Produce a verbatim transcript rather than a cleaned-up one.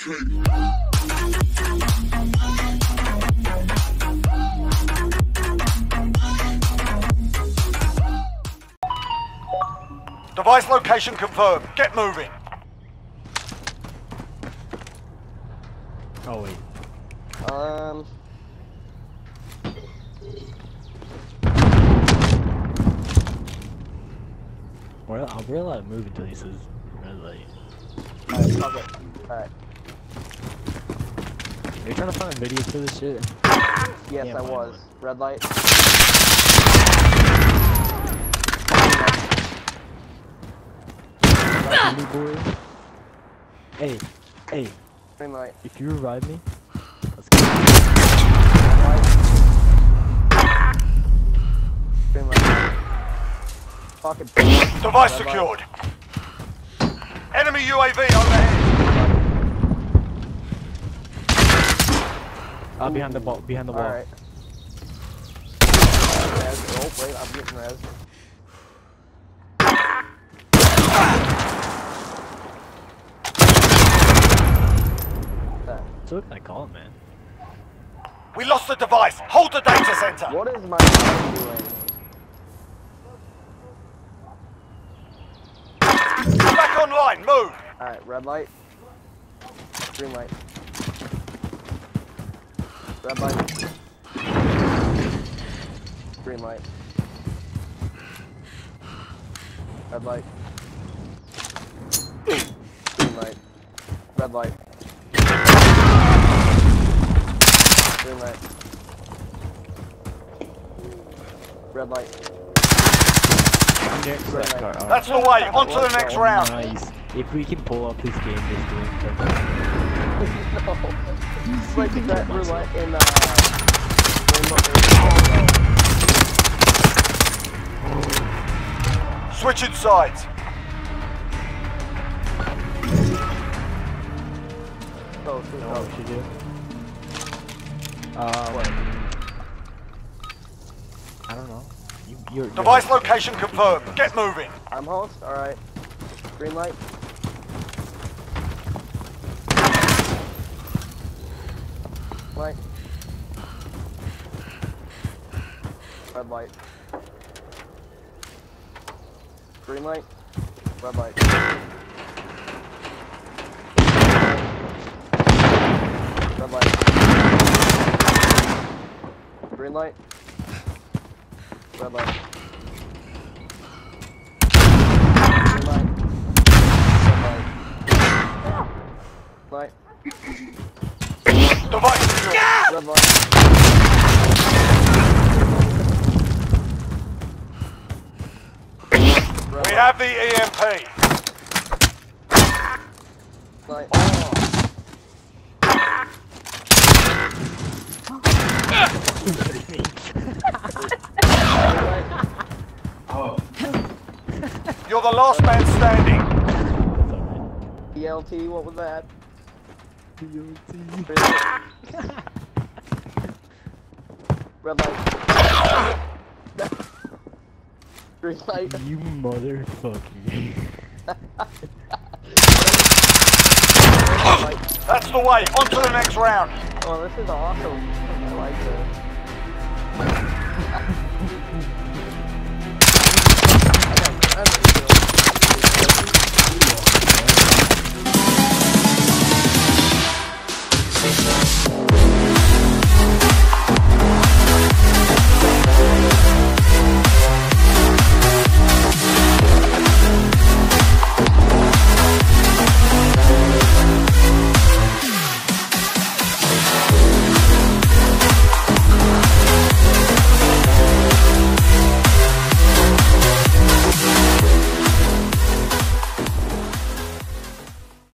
Device location confirmed. Get moving. Oh wait. Um. Well, I'll be allowed to move until he says red light. Alright, fuck it. Alright. Are you trying to find a video for this shit? Yes, Yeah, I mine was. was. Red light. Boy. Hey, hey, Green light. if you revive me, let's go. Green light. Fucking. Device secured. Enemy U A V overhead. Uh, behind the ball, behind the wall. Alright. Oh, wait, I'm getting res. So what can I call it, man? We lost the device. Hold the data center. What is my phone doing? Back online. Move. Alright, red light. Green light. Red light. Green light. Red light. Green light. Red light. Green light. Red light. Next Red that light. car. That's the way. On to the next round. Nice. If we can pull up this game, this game. No. It's like that roulette in, uh... Switching sides. Oh, sweet. Oh, she do. Uh, what? I don't know. You, you're, Device you're location confirmed. Get moving. I'm host, alright. Green light. Light. Red light. Green light. Red light. Red light. Green light. Red light. Green light. Red light. Light. Device secured. Red light. We have the E M P. Light. Oh. You're the last man standing. B L T, what was that? B L T. Red light. Green light. You motherfucker. That's the way. On to the next round. Oh, this is awesome. I like this. I got